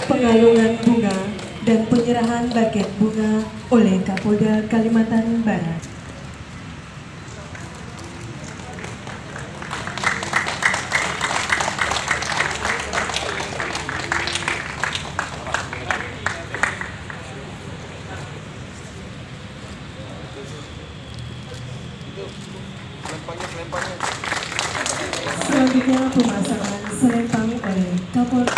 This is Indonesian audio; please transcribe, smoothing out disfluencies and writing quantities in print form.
pengalungan bunga dan penyerahan buket bunga oleh Kapolda Kalimantan Barat. Selanjutnya pemasangan selempang oleh Kapolda.